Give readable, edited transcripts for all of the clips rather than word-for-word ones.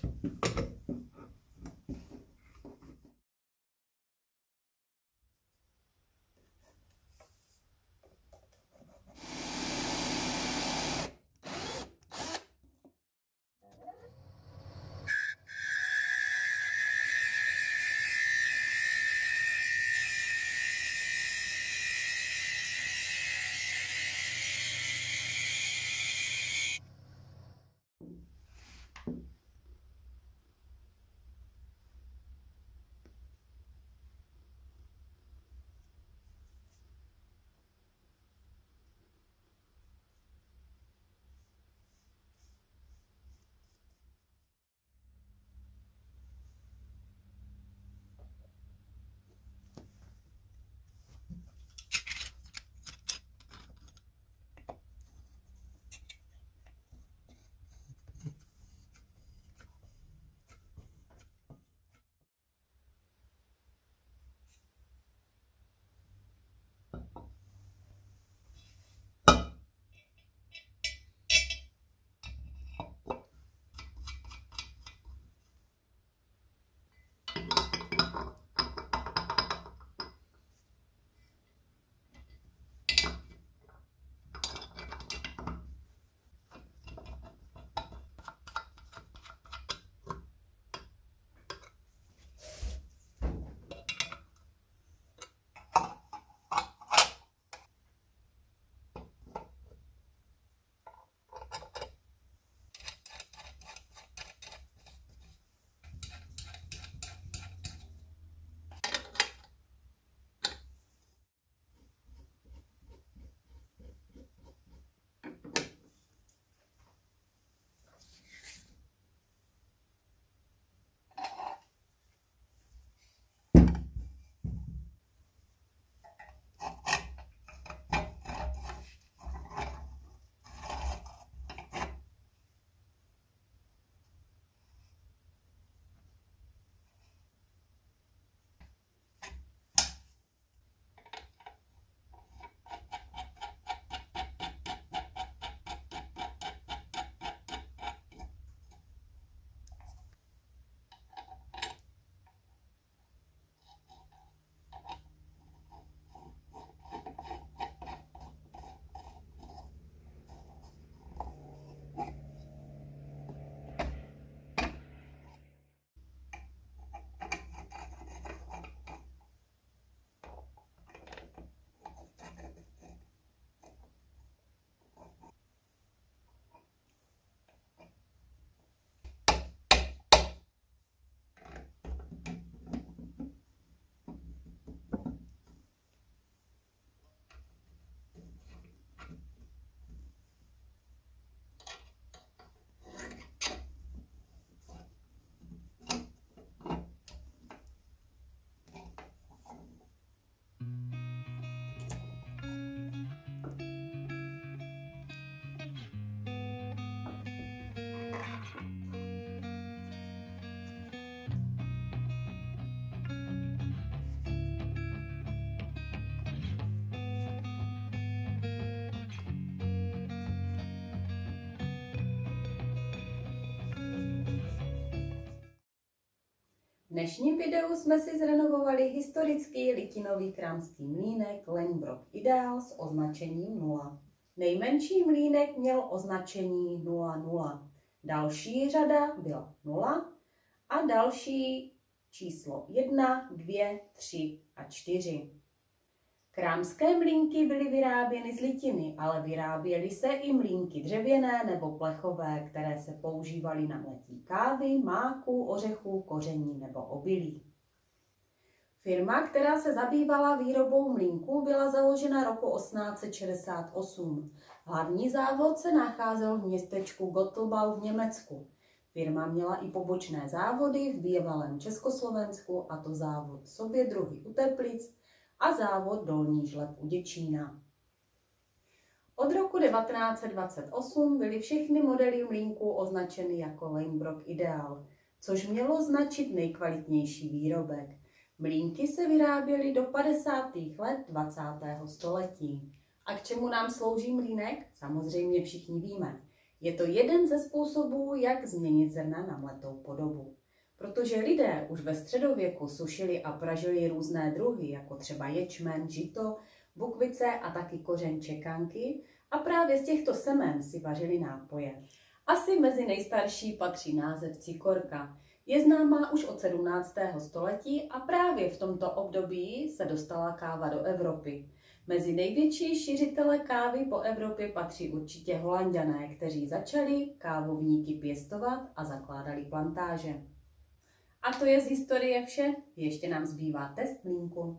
V dnešním videu jsme si zrenovovali historický litinový krámský mlýnek Leinbrock Ideál s označením 0. Nejmenší mlýnek měl označení 00. Další řada byla 0 a další číslo 1, 2, 3 a 4. Krámské mlýnky byly vyráběny z litiny, ale vyráběly se i mlýnky dřevěné nebo plechové, které se používaly na mletí kávy, máku, ořechů, koření nebo obilí. Firma, která se zabývala výrobou mlýnků, byla založena roku 1868. Hlavní závod se nacházel v městečku Gottobau v Německu. Firma měla i pobočné závody v bývalém Československu, a to závod Sobědruhy u Teplic a závod Dolní Žleb u Děčína. Od roku 1928 byly všechny modely mlýnků označeny jako Leinbrock Ideál, což mělo značit nejkvalitnější výrobek. Mlýnky se vyráběly do 50. let 20. století. A k čemu nám slouží mlýnek? Samozřejmě všichni víme. Je to jeden ze způsobů, jak změnit zrna na mletou podobu. Protože lidé už ve středověku sušili a pražili různé druhy, jako třeba ječmen, žito, bukvice a taky kořen čekanky, a právě z těchto semen si vařili nápoje. Asi mezi nejstarší patří název cikorka. Je známá už od 17. století a právě v tomto období se dostala káva do Evropy. Mezi největší šiřitele kávy po Evropě patří určitě Holanďané, kteří začali kávovníky pěstovat a zakládali plantáže. A to je z historie vše, ještě nám zbývá test mlýnku.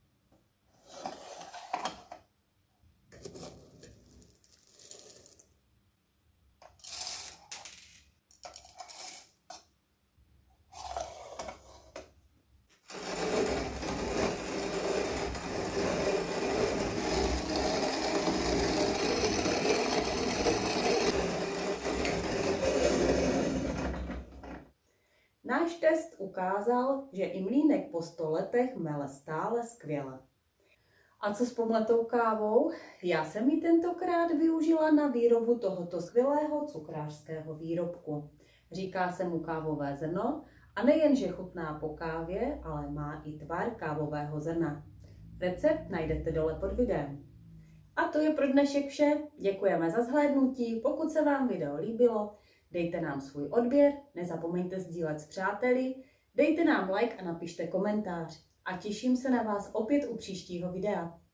Náš test ukázal, že i mlýnek po 100 letech mele stále skvěle. A co s pomletou kávou? Já jsem ji tentokrát využila na výrobu tohoto skvělého cukrářského výrobku. Říká se mu kávové zrno a nejenže chutná po kávě, ale má i tvar kávového zrna. Recept najdete dole pod videem. A to je pro dnešek vše. Děkujeme za zhlédnutí. Pokud se vám video líbilo, dejte nám svůj odběr, nezapomeňte sdílet s přáteli, dejte nám like a napište komentář. A těším se na vás opět u příštího videa.